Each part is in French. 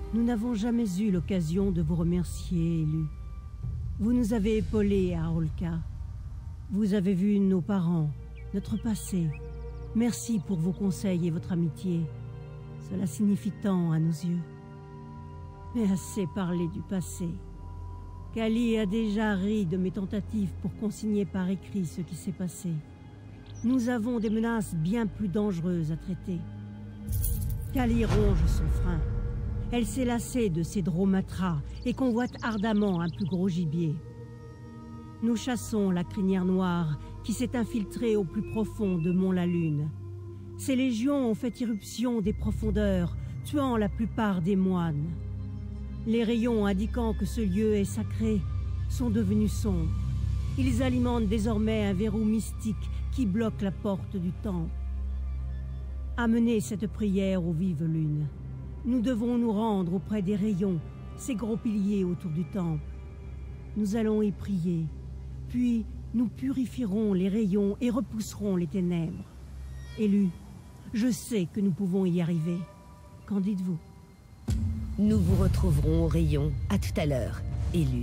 Nous n'avons jamais eu l'occasion de vous remercier, élu. Vous nous avez épaulés à Olka. Vous avez vu nos parents, notre passé. Merci pour vos conseils et votre amitié. Cela signifie tant à nos yeux. Mais assez parlé du passé. Kali a déjà ri de mes tentatives pour consigner par écrit ce qui s'est passé. Nous avons des menaces bien plus dangereuses à traiter. Kali ronge son frein. Elle s'est lassée de ses dromatras et convoite ardemment un plus gros gibier. Nous chassons la crinière noire qui s'est infiltrée au plus profond de Mont-la-Lune. Ces légions ont fait irruption des profondeurs, tuant la plupart des moines. Les rayons indiquant que ce lieu est sacré sont devenus sombres. Ils alimentent désormais un verrou mystique qui bloque la porte du temple. Amenez cette prière aux vives lunes. Nous devons nous rendre auprès des rayons, ces gros piliers autour du temple. Nous allons y prier, puis nous purifierons les rayons et repousserons les ténèbres. Élu, je sais que nous pouvons y arriver. Qu'en dites-vous? Nous vous retrouverons au rayon. À tout à l'heure, élu.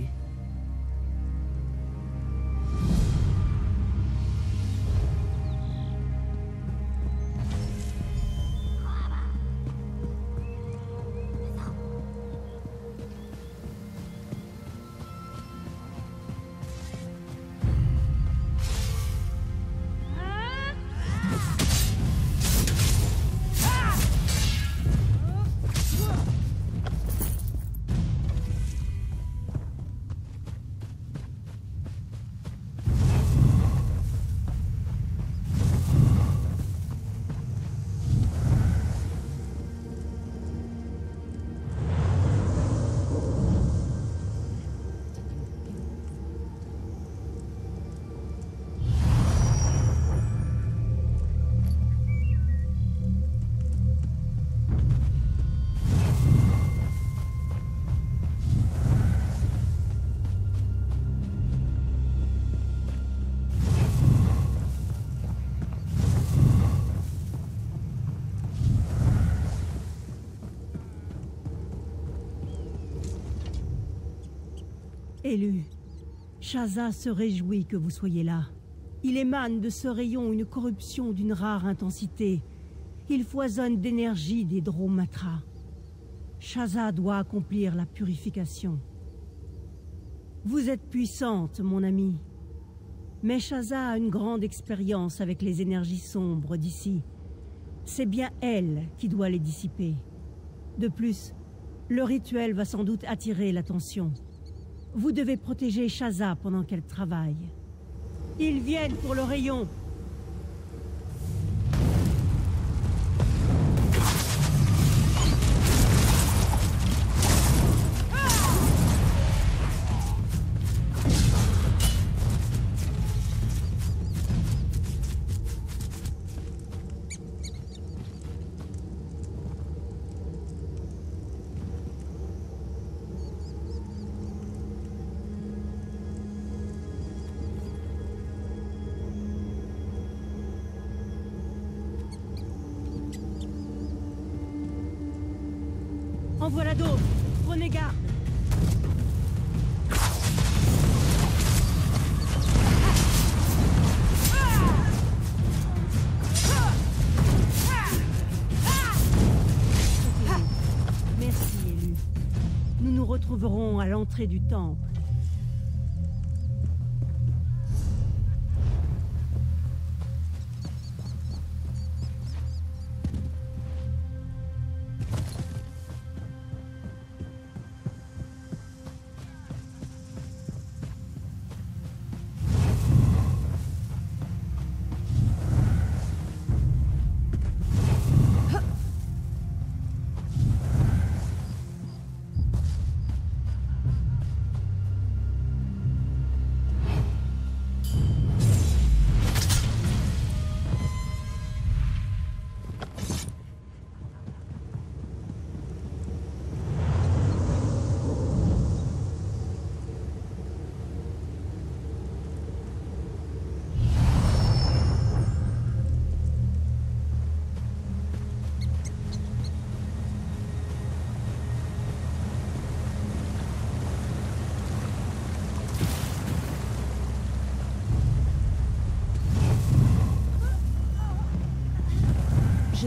Élu, Shaza se réjouit que vous soyez là. Il émane de ce rayon une corruption d'une rare intensité. Il foisonne d'énergie des dromatras. Shaza doit accomplir la purification. Vous êtes puissante, mon ami. Mais Shaza a une grande expérience avec les énergies sombres d'ici. C'est bien elle qui doit les dissiper. De plus, le rituel va sans doute attirer l'attention. Vous devez protéger Shaza pendant qu'elle travaille. Ils viennent pour le rayon. En voilà d'autres. Prenez garde. Merci, élu. Nous nous retrouverons à l'entrée du temple.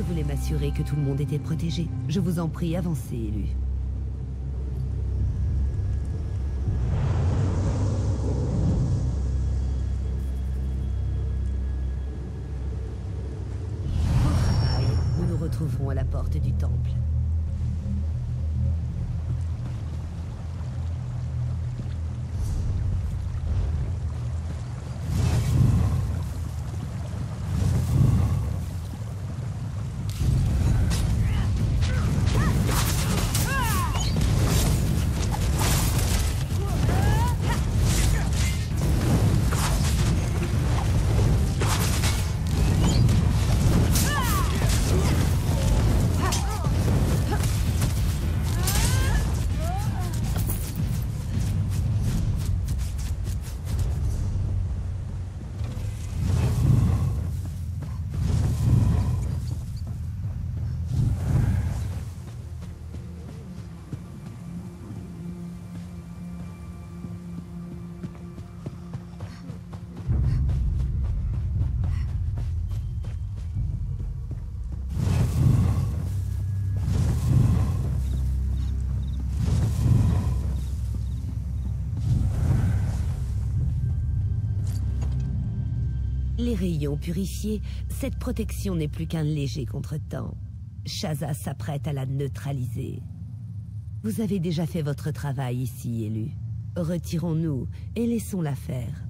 Je voulais m'assurer que tout le monde était protégé. Je vous en prie, avancez, élu. Bon travail. Nous nous retrouverons à la porte du temple. Les rayons purifiés, cette protection n'est plus qu'un léger contretemps. Shaza s'apprête à la neutraliser. Vous avez déjà fait votre travail ici, élu. Retirons-nous et laissons-la faire.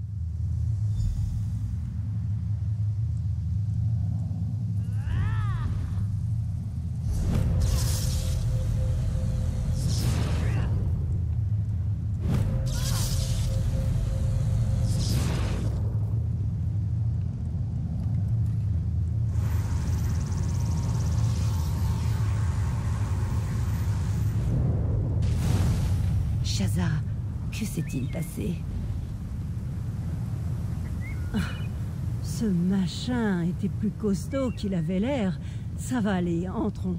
Shaza, que s'est-il passé? Ce machin était plus costaud qu'il avait l'air. Ça va aller, entrons.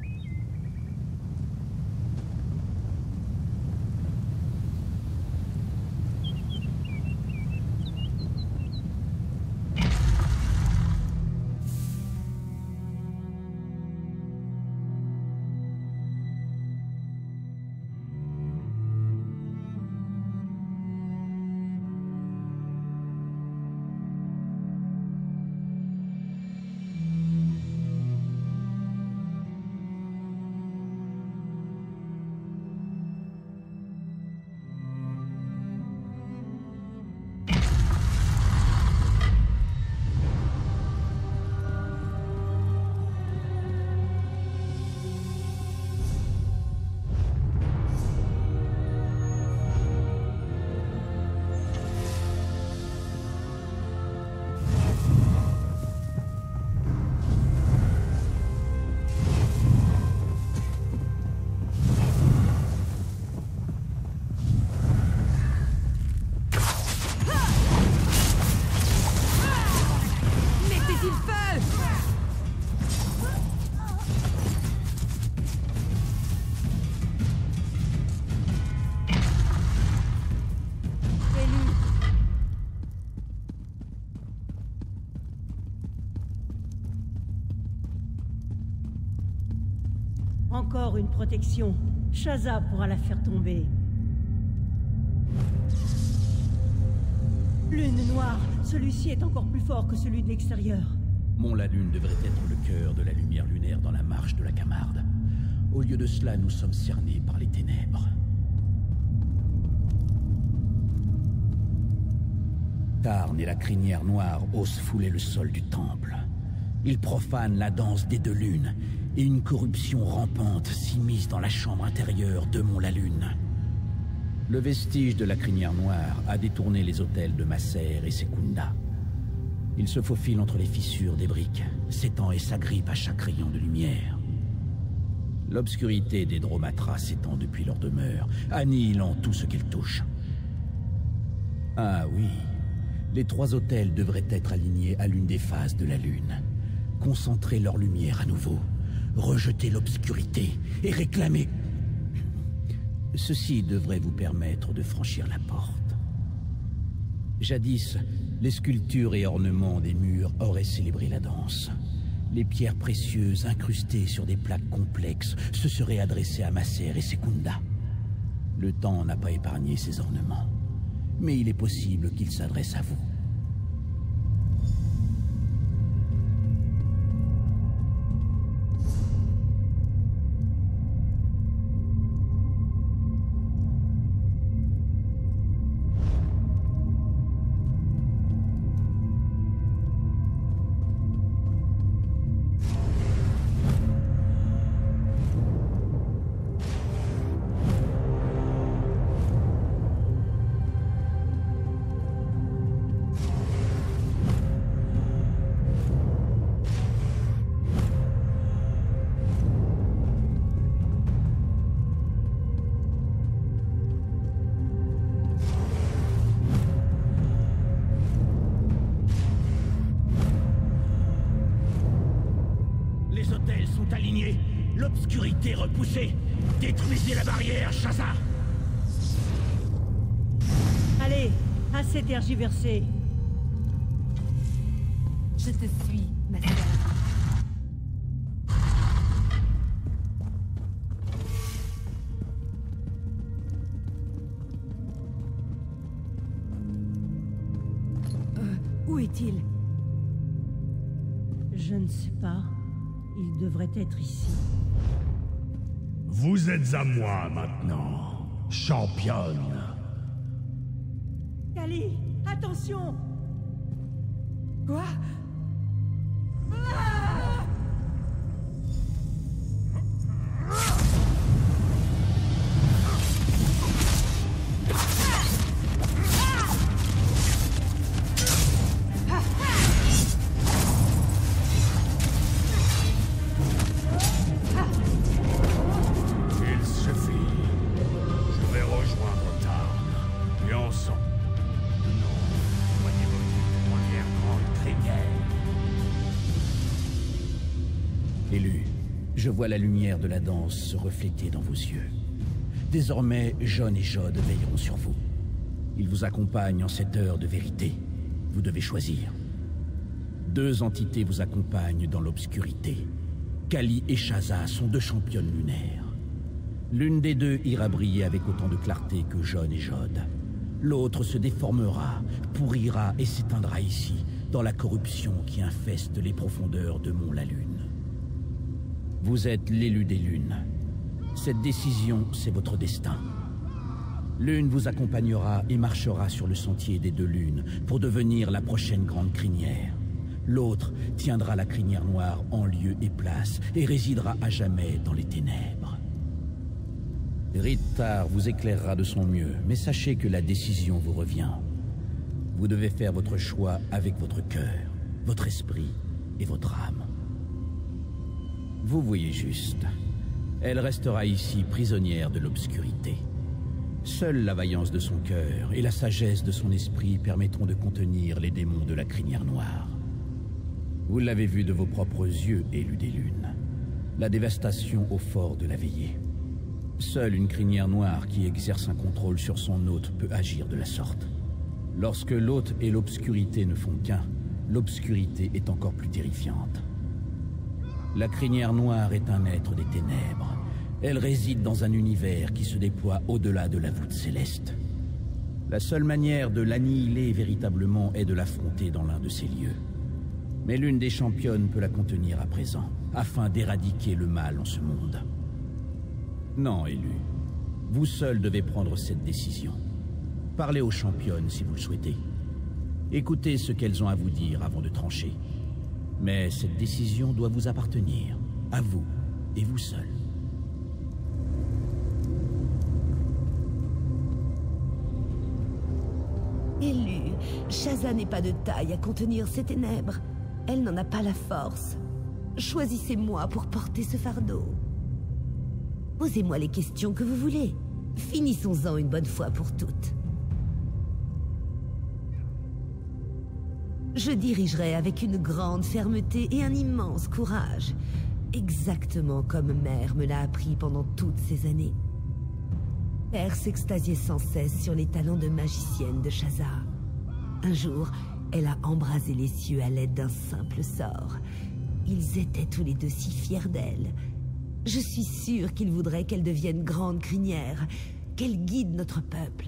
Encore une protection. Shaza pourra la faire tomber. Lune noire. Celui-ci est encore plus fort que celui de l'extérieur. Mont-la-Lune devrait être le cœur de la lumière lunaire dans la marche de la Camarde. Au lieu de cela, nous sommes cernés par les ténèbres. Tarn et la crinière noire osent fouler le sol du temple. Ils profanent la danse des deux lunes, et une corruption rampante s'immisce dans la chambre intérieure de Mont-la-Lune. Le vestige de la crinière noire a détourné les autels de Masser et Sekunda. Il se faufile entre les fissures des briques, s'étend et s'agrippe à chaque rayon de lumière. L'obscurité des Dromatras s'étend depuis leur demeure, annihilant tout ce qu'elle touche. Ah oui, les trois autels devraient être alignés à l'une des phases de la Lune. Concentrer leur lumière à nouveau, rejeter l'obscurité et réclamer... Ceci devrait vous permettre de franchir la porte. Jadis, les sculptures et ornements des murs auraient célébré la danse. Les pierres précieuses incrustées sur des plaques complexes se seraient adressées à Maser et Secunda. Le temps n'a pas épargné ces ornements, mais il est possible qu'ils s'adressent à vous. L'obscurité repoussée. Détruisez la barrière, Shaza. Allez, assez tergiversé. Je te suis, ma sœur. Où est-il? Je ne sais pas. Il devrait être ici. Vous êtes à moi maintenant, championne. Kali, attention! Quoi? Élu, je vois la lumière de la danse se refléter dans vos yeux. Désormais, Jon et Jod veilleront sur vous. Ils vous accompagnent en cette heure de vérité. Vous devez choisir. Deux entités vous accompagnent dans l'obscurité. Kali et Shaza sont deux championnes lunaires. L'une des deux ira briller avec autant de clarté que Jon et Jod. L'autre se déformera, pourrira et s'éteindra ici, dans la corruption qui infeste les profondeurs de Mont-la-Lune. Vous êtes l'élu des lunes. Cette décision, c'est votre destin. L'une vous accompagnera et marchera sur le sentier des deux lunes pour devenir la prochaine grande crinière. L'autre tiendra la crinière noire en lieu et place et résidera à jamais dans les ténèbres. Rittar vous éclairera de son mieux, mais sachez que la décision vous revient. Vous devez faire votre choix avec votre cœur, votre esprit et votre âme. Vous voyez juste. Elle restera ici prisonnière de l'obscurité. Seule la vaillance de son cœur et la sagesse de son esprit permettront de contenir les démons de la crinière noire. Vous l'avez vu de vos propres yeux, élu des lunes. La dévastation au fort de la veillée. Seule une crinière noire qui exerce un contrôle sur son hôte peut agir de la sorte. Lorsque l'hôte et l'obscurité ne font qu'un, l'obscurité est encore plus terrifiante. La crinière noire est un être des ténèbres. Elle réside dans un univers qui se déploie au-delà de la voûte céleste. La seule manière de l'annihiler véritablement est de l'affronter dans l'un de ces lieux. Mais l'une des championnes peut la contenir à présent, afin d'éradiquer le mal en ce monde. Non, élu. Vous seul devez prendre cette décision. Parlez aux championnes si vous le souhaitez. Écoutez ce qu'elles ont à vous dire avant de trancher. Mais cette décision doit vous appartenir, à vous et vous seul. Élu, Shaza n'est pas de taille à contenir ces ténèbres. Elle n'en a pas la force. Choisissez-moi pour porter ce fardeau. Posez-moi les questions que vous voulez. Finissons-en une bonne fois pour toutes. Je dirigerai avec une grande fermeté et un immense courage, exactement comme Mère me l'a appris pendant toutes ces années. Père s'extasiait sans cesse sur les talents de magicienne de Shaza. Un jour, elle a embrasé les cieux à l'aide d'un simple sort. Ils étaient tous les deux si fiers d'elle. Je suis sûre qu'ils voudraient qu'elle devienne grande crinière, qu'elle guide notre peuple.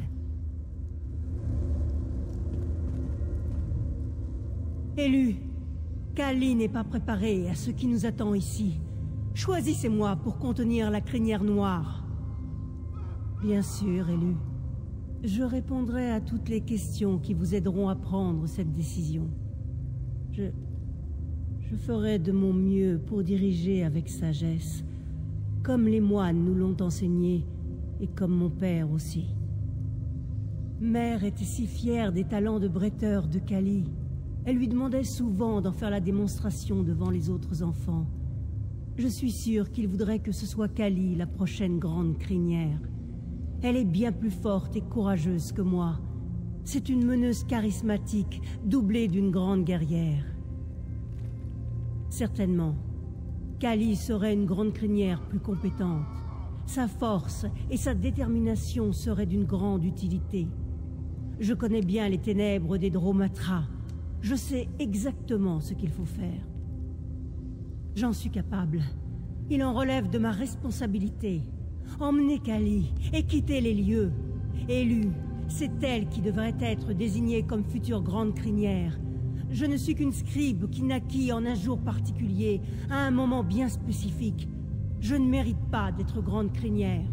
Élu, Kali n'est pas préparée à ce qui nous attend ici. Choisissez-moi pour contenir la crinière noire. Bien sûr, Élu. Je répondrai à toutes les questions qui vous aideront à prendre cette décision. Je ferai de mon mieux pour diriger avec sagesse, comme les moines nous l'ont enseigné, et comme mon père aussi. Mère était si fière des talents de bretteur de Kali. Elle lui demandait souvent d'en faire la démonstration devant les autres enfants. Je suis sûre qu'il voudrait que ce soit Kali, la prochaine grande crinière. Elle est bien plus forte et courageuse que moi. C'est une meneuse charismatique, doublée d'une grande guerrière. Certainement, Kali serait une grande crinière plus compétente. Sa force et sa détermination seraient d'une grande utilité. Je connais bien les ténèbres des Dromatra. Je sais exactement ce qu'il faut faire. J'en suis capable. Il en relève de ma responsabilité. Emmenez Kali et quittez les lieux. Élue, c'est elle qui devrait être désignée comme future grande crinière. Je ne suis qu'une scribe qui naquit en un jour particulier, à un moment bien spécifique. Je ne mérite pas d'être grande crinière.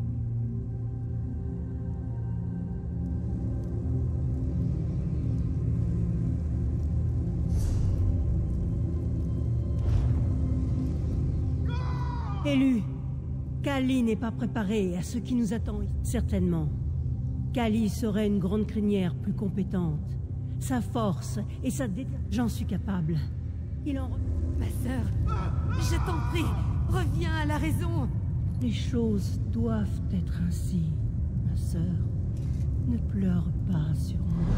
Élu, Kali n'est pas préparée à ce qui nous attend. Certainement. Kali serait une grande crinière plus compétente. Sa force et sa détermination. J'en suis capable. Il en... Ma sœur, je t'en prie, reviens à la raison. Les choses doivent être ainsi, ma sœur. Ne pleure pas sur moi.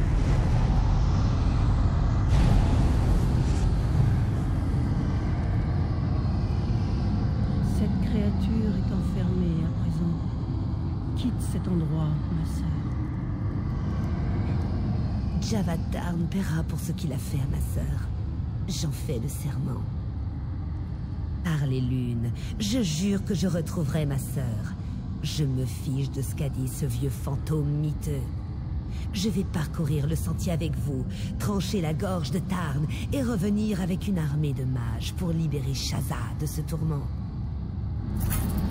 Cette créature est enfermée à présent. Quitte cet endroit, ma sœur. Javatarn paiera pour ce qu'il a fait à ma sœur. J'en fais le serment. Par les lunes, je jure que je retrouverai ma sœur. Je me fiche de ce qu'a dit ce vieux fantôme miteux. Je vais parcourir le sentier avec vous, trancher la gorge de Tarn et revenir avec une armée de mages pour libérer Shaza de ce tourment.